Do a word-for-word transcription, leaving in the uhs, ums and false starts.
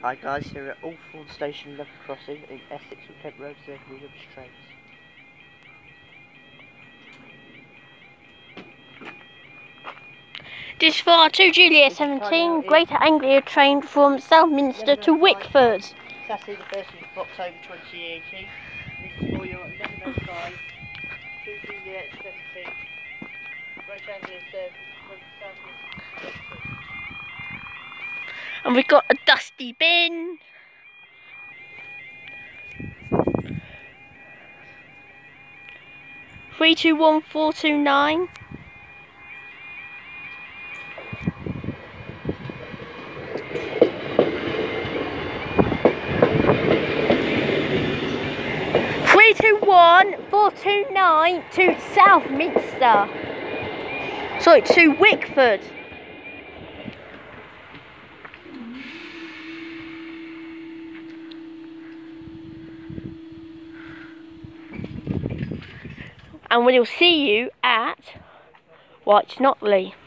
Hi guys, here at Althorne Station level crossing in Essex with Kent Road, there we have trains. This is for our two Juliet seventeen Greater Anglia train from Southminster to Wickford. Saturday the thirteenth of October twenty eighteen. This is for your eleven oh five two Juliet seventeen Greater Anglia service from Southminster to Wickford. And we've got a dusty bin. three two one four two nine. three two one four two nine to Southminster. Sorry, to Wickford. And we'll see you at White Notley.